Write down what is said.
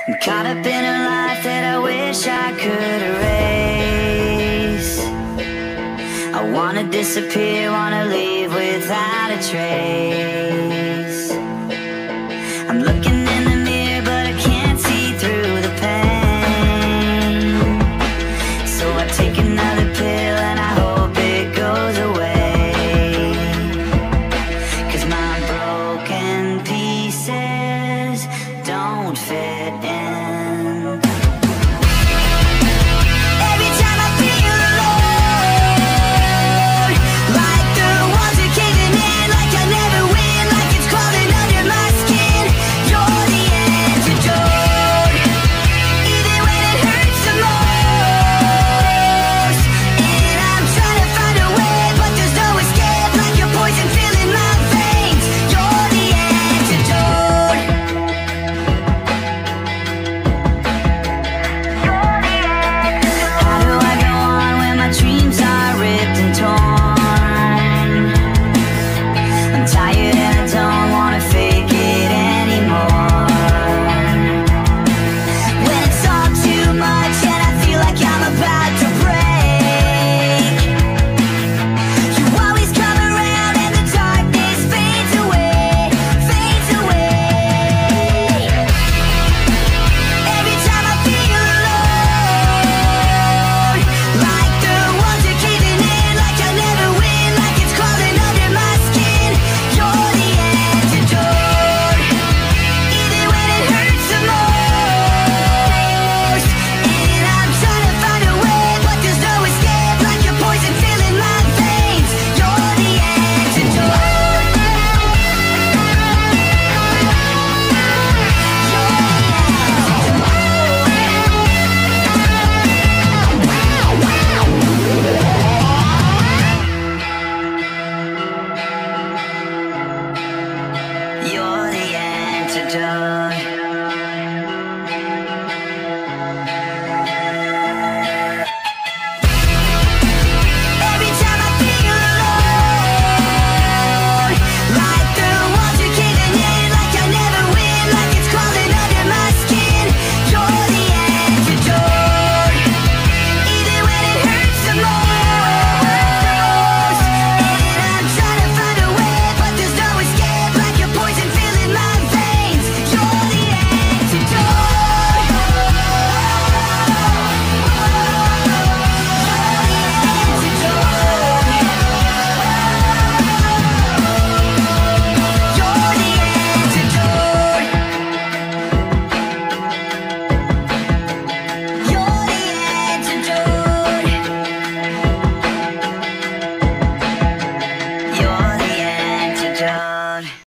I'm caught up in a life that I wish I could erase. I wanna disappear, wanna leave without a trace. I'm looking in the mirror but I can't see through the pain. So I take another pill and I hope it goes away. 'Cause my broken pieces don't fit in. Every time I feel alone, like the walls are caving in, like I never win, like it's crawling under my skin. You're the antidote, even when it hurts the most. And I'm trying to find a way, but there's no escape, like your poison filling my veins. You're the antidote. How do I go on when my dreams are ripped and torn? I'm tired and I don't wanna fake it anymore. When it's all too much and I feel like I'm about to break, you always come around and the darkness fades away, fades away. Every time I feel alone, like the walls are caving in, like I never win, like it's crawling under my skin. You're the antidote, even when it hurts the most. And I'm trying to find a way, but there's no escape, like your poison filling my veins. You're the antidote. You're the antidote.